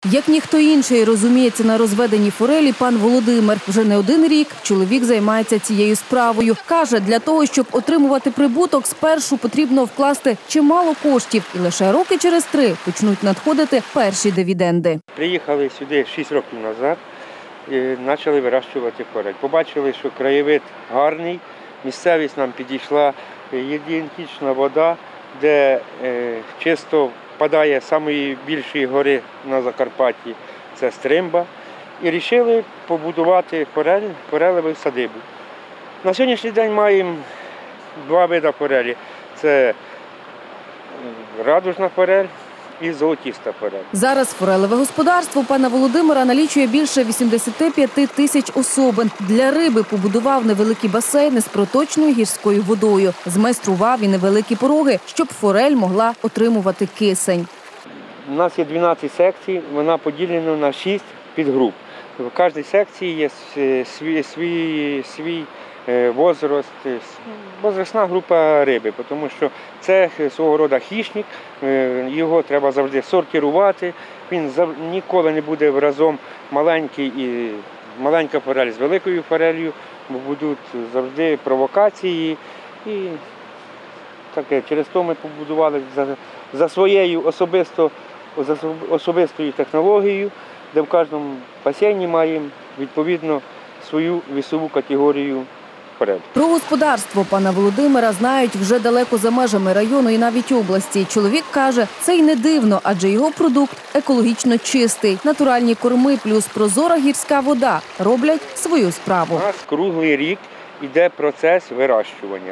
Як ніхто інший розуміється на розведенні форелі пан Володимир. Вже не один рік чоловік займається цією справою. Каже, для того, щоб отримувати прибуток, спершу потрібно вкласти чимало коштів. І лише роки через 3 почнуть надходити перші дивіденди. Приїхали сюди 6 років назад і почали вирощувати форель. Побачили, що краєвид гарний, місцевість нам підійшла, є ідентична вода, де чисто впадає з самої більшої гори на Закарпатті, це Стримба. І вирішили побудувати форелеву садибу. На сьогоднішній день маємо 2 види форелі. Це радужна форель і золотіста форель. Зараз форелеве господарство пана Володимира налічує більше 85 тисяч особин. Для риби побудував невеликі басейни з проточною гірською водою. Змайстрував і невеликі пороги, щоб форель могла отримувати кисень. У нас є 12 секцій, вона поділена на 6 підгруп. В кожній секції є свій возраст, возрастна група риби, тому що це свого роду хищник, його треба завжди сортувати, він ніколи не буде разом маленька форель з великою форелью, бо будуть завжди провокації. І таке, через то ми побудували за своєю особистою технологією, де в кожному басейні маємо відповідно свою вісову категорію форель. Про господарство пана Володимира знають вже далеко за межами району і навіть області. Чоловік каже, це й не дивно, адже його продукт екологічно чистий. Натуральні корми плюс прозора гірська вода роблять свою справу. У нас круглий рік йде процес вирощування.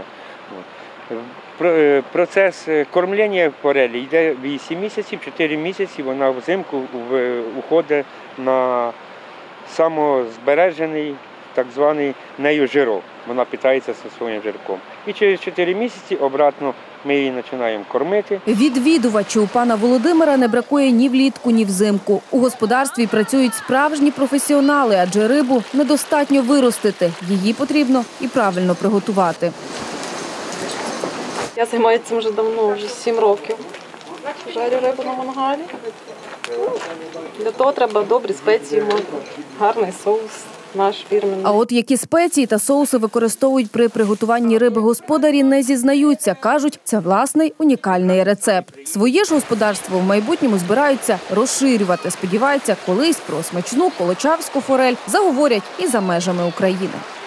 Процес кормлення форелі йде 8 місяців, 4 місяці вона взимку уходить на самозбережений так званий нею жирок. Вона питається зі своїм жирком. І через 4 місяці обратно ми її починаємо кормити. Відвідувачів у пана Володимира не бракує ні влітку, ні взимку. У господарстві працюють справжні професіонали, адже рибу недостатньо виростити. Її потрібно і правильно приготувати. Я займаюся цим вже давно, вже 7 років. Жарю рибу на мангалі. Для того треба добрі спеції, гарний соус. Наш фірменний. А от які спеції та соуси використовують при приготуванні риби господарі, не зізнаються. Кажуть, це власний унікальний рецепт. Своє ж господарство в майбутньому збираються розширювати. Сподіваються, колись про смачну колочавську форель заговорять і за межами України.